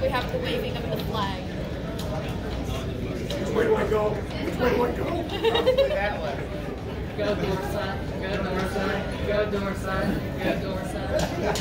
we have the waving of the flag. Which way do I go? Which way do I go? Probably that way. Go door son, go door son, go door son, go door son.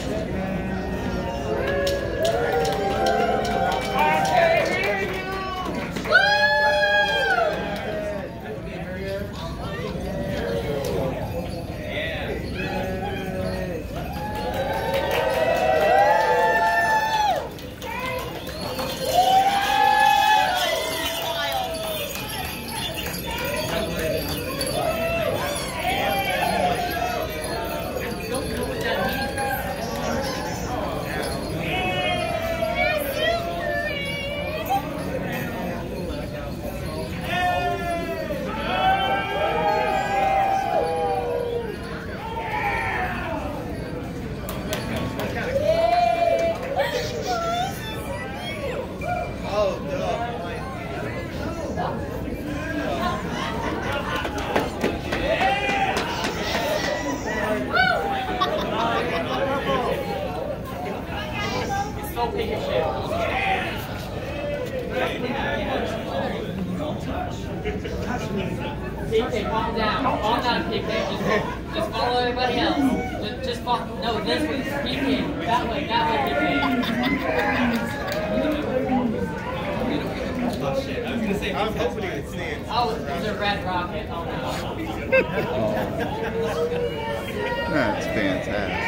PK, calm down. Calm down, PK. Just follow everybody else. Just follow. No, this way. PK. That way, PK. Oh shit, I was gonna say, I was hoping it would stand. Oh, it's a red rocket. Oh no. That's fantastic.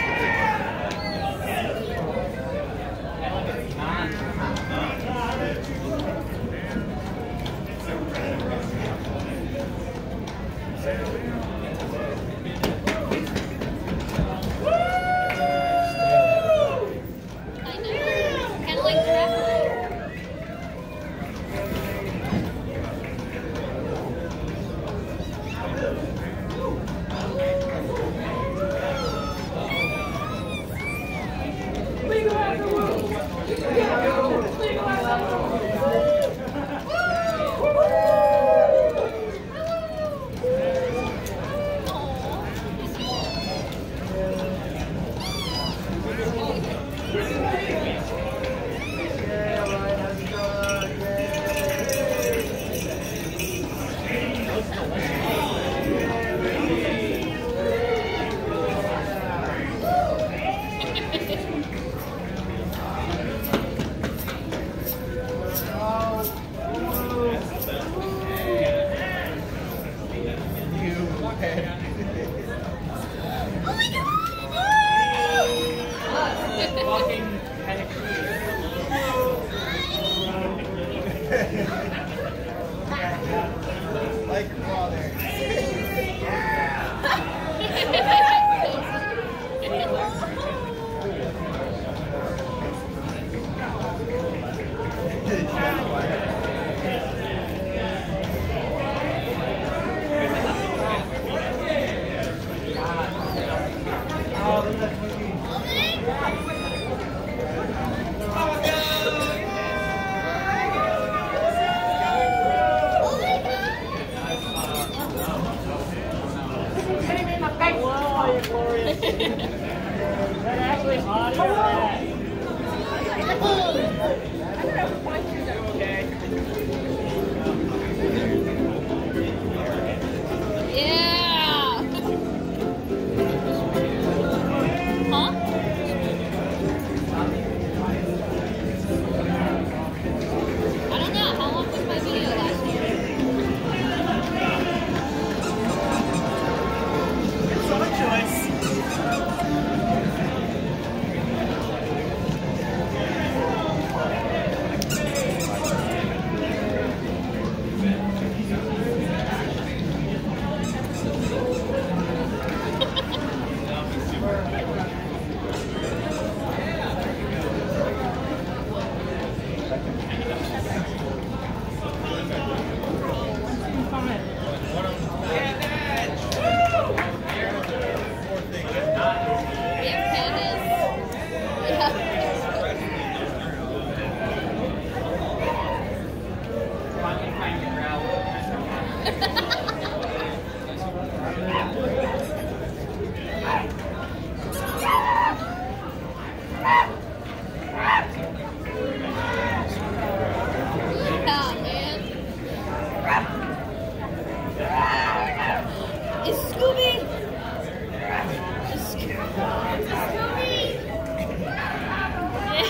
Like your father. That actually hot. Yeah. Huh?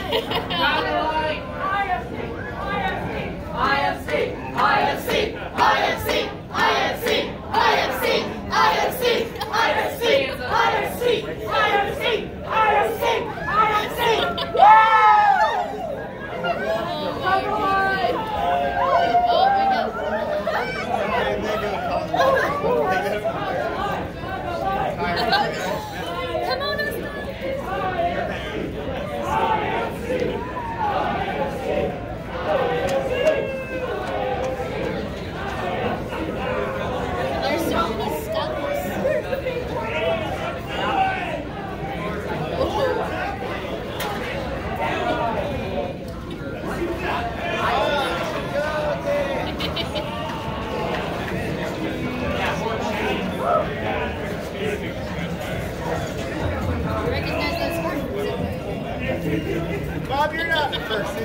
Bob, you're not the person.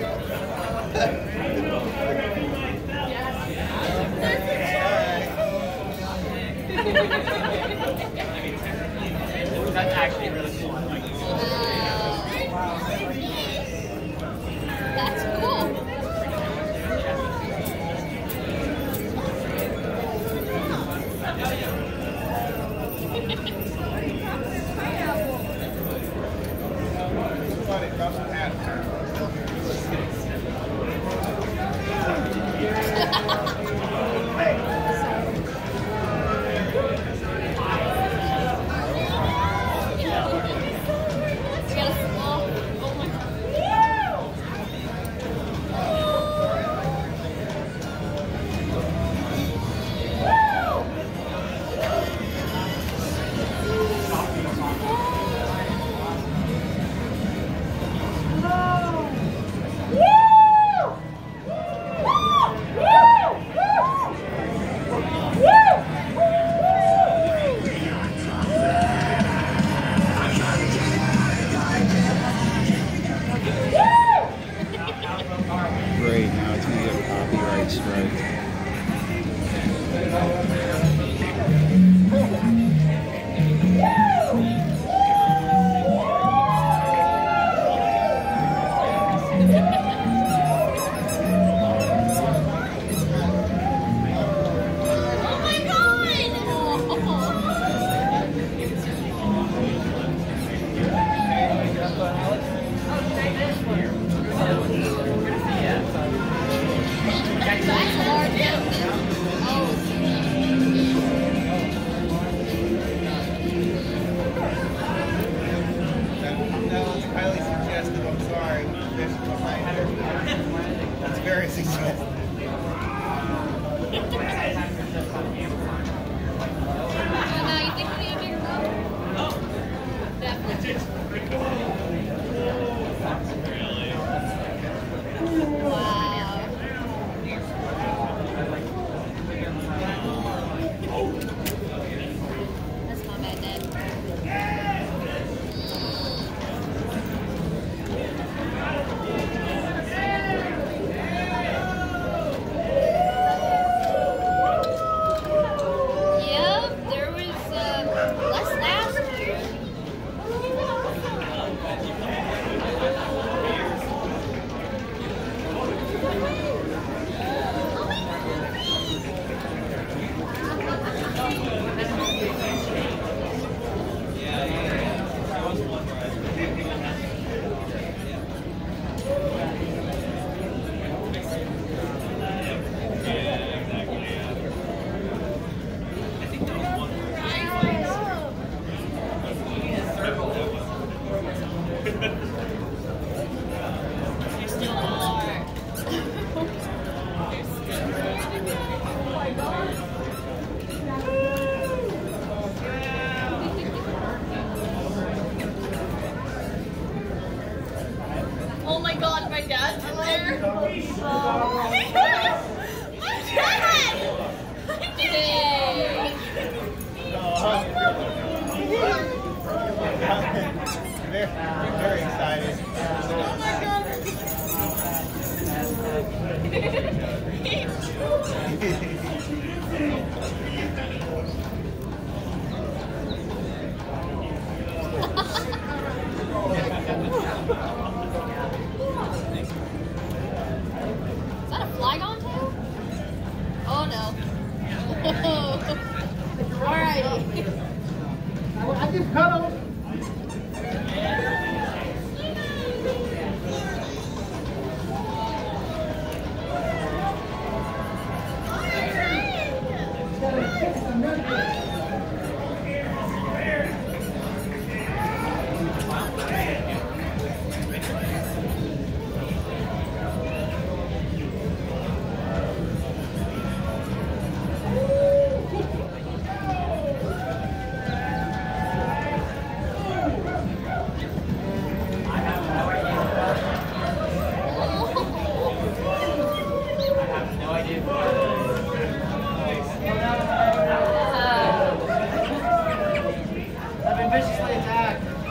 That's actually really cool. That's cool. Funny, drop some hats. We got a small. Oh my god. Great, now it's gonna get a copyright strike. Oh my god! That's large. No, it's highly suggestive. I'm sorry. There's behind it. That's very suggestive. No, you think we need a bigger boat? Definitely. Wow. That's not bad, Dad. Yep, there was less last year. You still are. Oh my god, my dad's in there. Oh my god! My dad! Yay! Very, very excited. Oh my god! right.